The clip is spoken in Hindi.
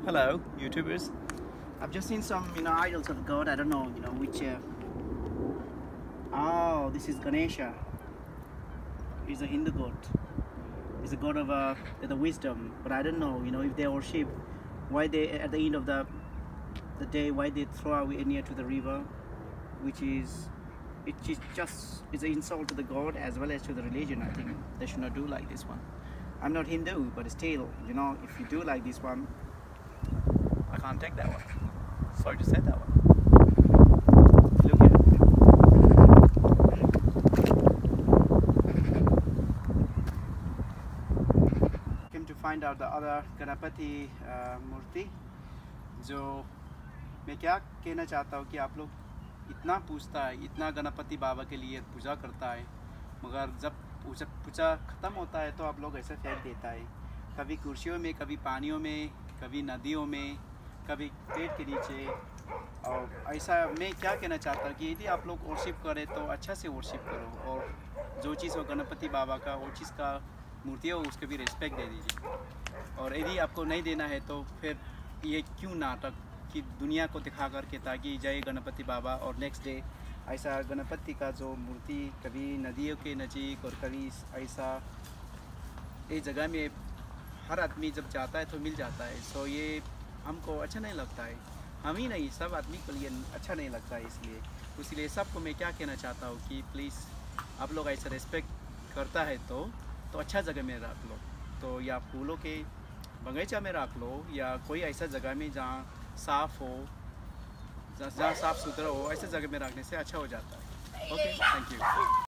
Hello, YouTubers. I've just seen some, idols of God. I don't know, which. Oh, this is Ganesha. He's a Hindu god. He's a god of the wisdom. But I don't know, if they worship, why they at the end of the day, why they throw away near to the river, which is, it's an insult to the god as well as to the religion. I think they should not do like this one. I'm not Hindu, but still, if you do like this one, I can't take that one. Sorry to say that one. Look at it. Came to find out the other Ganapati मूर्ति, जो मैं क्या कहना चाहता हूँ कि आप लोग इतना पूछता है, इतना गणपति बाबा के लिए पूजा करता है, मगर जब पूजा ख़त्म होता है तो आप लोग ऐसे फेंक देता है, कभी कुर्सियों में, कभी पानियों में, कभी नदियों में, कभी पेड़ के नीचे। और ऐसा मैं क्या कहना चाहता हूँ कि यदि आप लोग वर्शिप करें तो अच्छा से वर्शिप करो, और जो चीज़ हो गणपति बाबा का, वो चीज़ का मूर्ति हो उसके भी रिस्पेक्ट दे दीजिए। और यदि आपको नहीं देना है तो फिर ये क्यों नाटक कि दुनिया को दिखा करके ताकि जय गणपति बाबा, और नेक्स्ट डे ऐसा गणपति का जो मूर्ति कभी नदियों के नज़दीक और कभी ऐसा एक जगह में हर आदमी जब जाता है तो मिल जाता है। सो ये हमको अच्छा नहीं लगता है, हम ही नहीं सब आदमी के लिए अच्छा नहीं लगता है। इसलिए सबको मैं क्या कहना चाहता हूँ कि प्लीज़ आप लोग ऐसा रिस्पेक्ट करता है तो अच्छा जगह में रख लो, तो या फूलों के बगीचा में रख लो, या कोई ऐसा जगह में जहाँ साफ़ हो, जहाँ साफ़ सुथरा हो, ऐसे जगह में रखने से अच्छा हो जाता है। Okay, thank you.